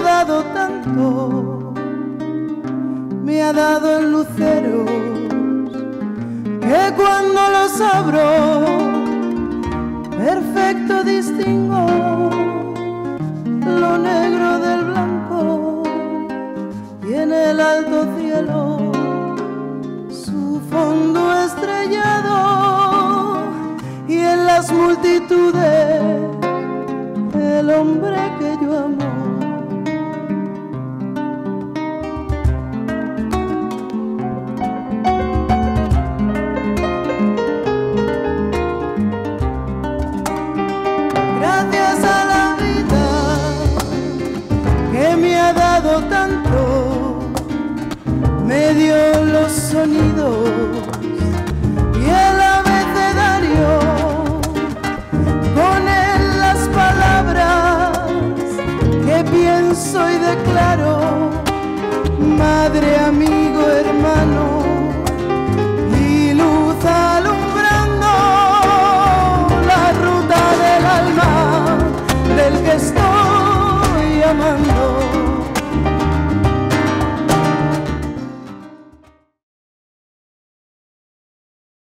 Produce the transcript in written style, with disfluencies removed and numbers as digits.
dado tanto, me ha dado en luceros, que cuando los abro, perfecto distingo lo negro del blanco, y en el alto cielo su fondo estrellado, y en las multitudes el hombre que yo amo. Gracias a la vida que me ha dado tanto, me dio los sonidos y el abecedario, con él las palabras que pienso y declaro, madre, amigo, hermano, y luz alumbrando la ruta del alma del que estoy amando.